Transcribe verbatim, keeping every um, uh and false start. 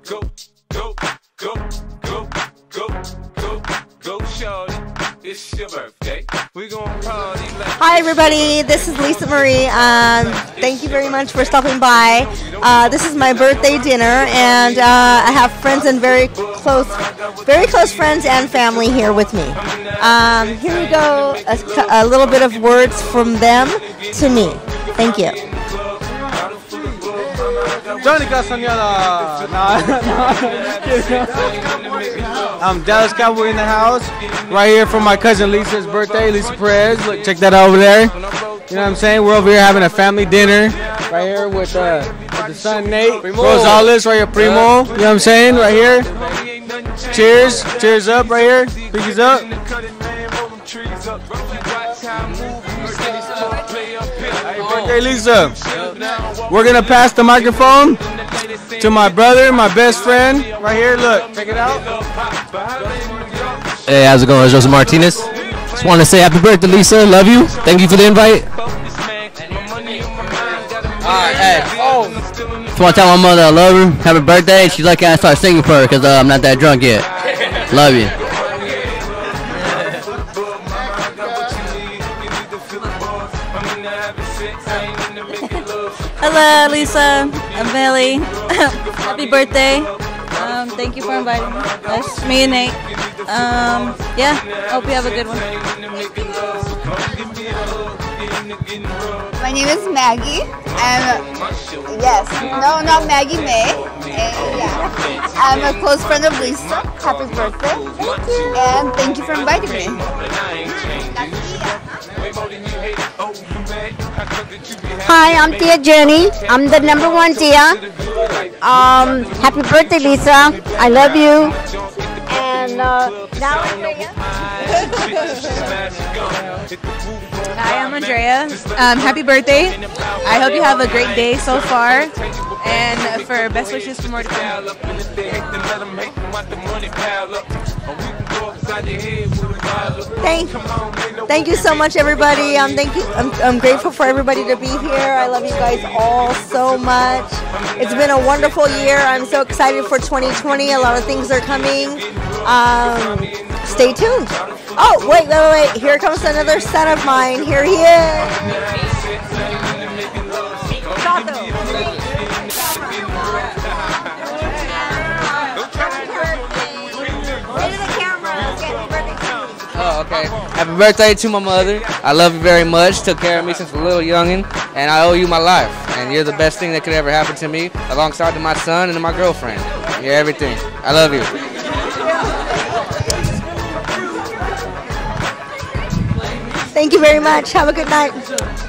Go, go, go, go, go, go, go, shorty. It's your birthday. We gonna party like. Hi everybody, this is Lisa Marie. Um, thank you very much for stopping by. Uh, this is my birthday dinner, and uh, I have friends and very close, very close friends and family here with me. Um, here you go, a, a little bit of words from them to me. Thank you. Johnny Castañeda. No, no, I'm Dallas Cowboy in the house. Right here for my cousin Lisa's birthday, Lisa Perez. Look, check that out over there. You know what I'm saying? We're over here having a family dinner. Right here with, uh, with the son Nate Rosales, right here, Primo. You know what I'm saying? Right here. Cheers. Cheers up right here. Pinkies up. Birthday Lisa. We're gonna pass the microphone to my brother, my best friend, right here. Look, check it out. Hey, how's it going? It's Jose Martinez. Just want to say happy birthday, Lisa. Love you. Thank you for the invite. Alright, hey. Oh. Just want to tell my mother I love her. Happy birthday. She's lucky I start singing for her because uh, I'm not that drunk yet. Love you. Hello, Lisa. I'm Bailey. Happy birthday. Um, thank you for inviting me. That's me and Nate. Um, yeah, hope you have a good one. My name is Maggie. I'm, yes, no, not Maggie May. And, yeah. I'm a close friend of Lisa. Happy birthday. Thank you. And thank you for inviting me. Hi, I'm Tia Jenny. I'm the number one Tia. Um, happy birthday, Lisa. I love you. And uh, now Andrea. Hi, I'm Andrea. Um, happy birthday. I hope you have a great day so far. And for best wishes for more to come. Thank, thank you so much, everybody. Um, thank you. I'm, I'm grateful for everybody to be here. I love you guys all so much. It's been a wonderful year. I'm so excited for twenty twenty. A lot of things are coming. Um, stay tuned. Oh, wait, wait, wait, wait. Here comes another son of mine. Here he is. Oh, okay. Happy birthday to my mother. I love you very much. Took care of me since a little youngin', and I owe you my life. And you're the best thing that could ever happen to me, alongside to my son and my girlfriend. You're everything. I love you. Thank you very much. Have a good night.